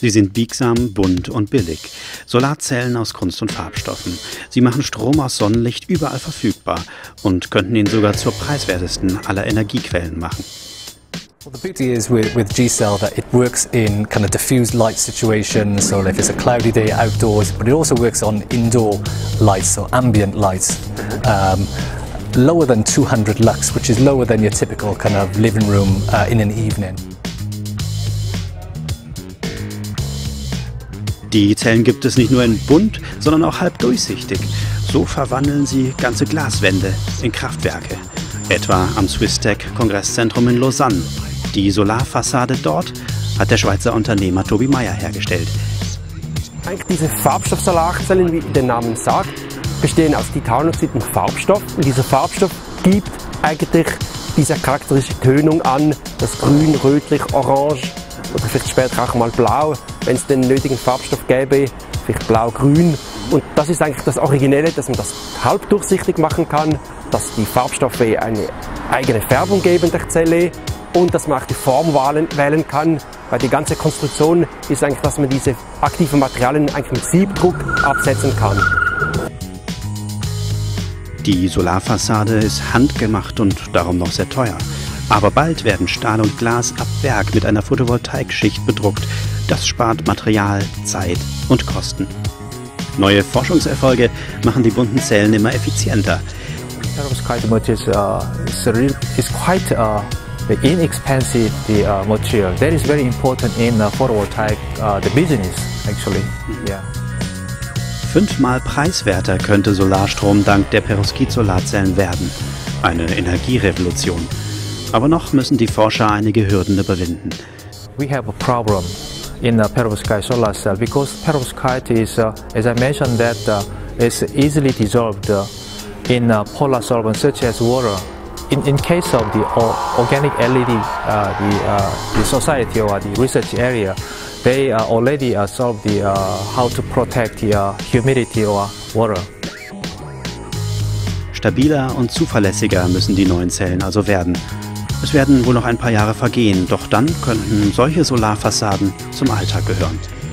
Sie sind biegsam, bunt und billig. Solarzellen aus Kunst- und Farbstoffen. Sie machen Strom aus Sonnenlicht überall verfügbar und könnten ihn sogar zur preiswertesten aller Energiequellen machen. Well, the beauty is with G-Cell that it works in kind of diffuse light situations, so if it's a cloudy day outdoors, but it also works on indoor lights, so ambient lights. Lower than 200 lux, which is lower than your typical kind of living room in an evening. Die Zellen gibt es nicht nur in bunt, sondern auch halb durchsichtig. So verwandeln sie ganze Glaswände in Kraftwerke. Etwa am Swisstech-Kongresszentrum in Lausanne. Die Solarfassade dort hat der Schweizer Unternehmer Tobi Meyer hergestellt. Eigentlich diese Farbstoff-Solarzellen, wie der Name sagt, bestehen aus Titanoxid und Farbstoff. Und dieser Farbstoff gibt eigentlich diese charakteristische Tönung an, das Grün, Rötlich, Orange oder vielleicht später auch mal Blau, wenn es den nötigen Farbstoff gäbe, vielleicht Blau-Grün. Und das ist eigentlich das Originelle, dass man das halbdurchsichtig machen kann, dass die Farbstoffe eine eigene Färbung geben der Zelle und dass man auch die Form wählen kann, weil die ganze Konstruktion ist eigentlich, dass man diese aktiven Materialien eigentlich mit Siebdruck absetzen kann. Die Solarfassade ist handgemacht und darum noch sehr teuer. Aber bald werden Stahl und Glas ab Werk mit einer Photovoltaikschicht bedruckt. Das spart Material, Zeit und Kosten. Neue Forschungserfolge machen die bunten Zellen immer effizienter. Perovskite material is quite inexpensive material. That is very important in photovoltaic the business actually. Yeah. 5-mal preiswerter könnte Solarstrom dank der Perovskit-Solarzellen werden. Eine Energierevolution. Aber noch müssen die Forscher einige Hürden überwinden. We have a problem in perovskite solar cell because perovskite is, as I mentioned, that is easily dissolved in polar solvents such as water. In case of the organic LED, the society or the research area, they already solved the how to protect the humidity or water. Stabiler und zuverlässiger müssen die neuen Zellen also werden. Es werden wohl noch ein paar Jahre vergehen, doch dann könnten solche Solarfassaden zum Alltag gehören.